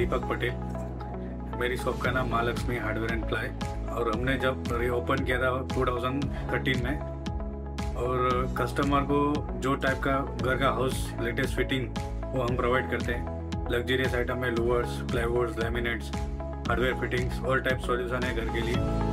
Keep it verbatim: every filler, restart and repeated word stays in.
दीपक पटेल। मेरी शॉप का नाम महालक्ष्मी हार्डवेयर एंड प्लाई, और हमने जब रीओपन किया था टू थाउजेंड थर्टीन में, और कस्टमर को जो टाइप का घर का हाउस लेटेस्ट फिटिंग वो हम प्रोवाइड करते हैं। लग्जरियस आइटम में louvers, plywoods, laminates, hardware fittings, all type solution है घर के लिए।